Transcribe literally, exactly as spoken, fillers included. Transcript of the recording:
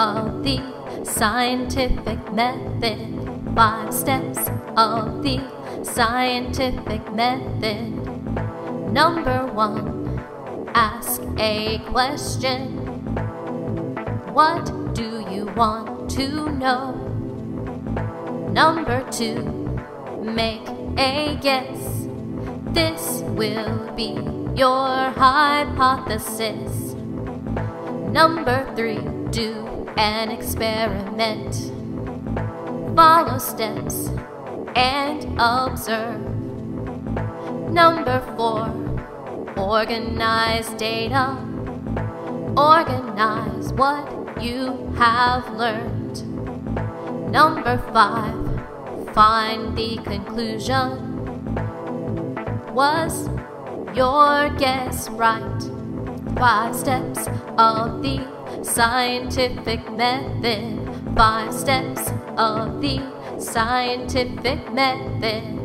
of the scientific method. Five steps of the scientific method. Number one, ask a question. What do you want to know? Number two, make a guess. This will be your hypothesis. Number three, do an experiment. Follow steps and observe. Number four, organize data. Organize what you have learned. Number five, find the conclusion. Was your guess right? Five steps of the scientific method. Five steps of the scientific method.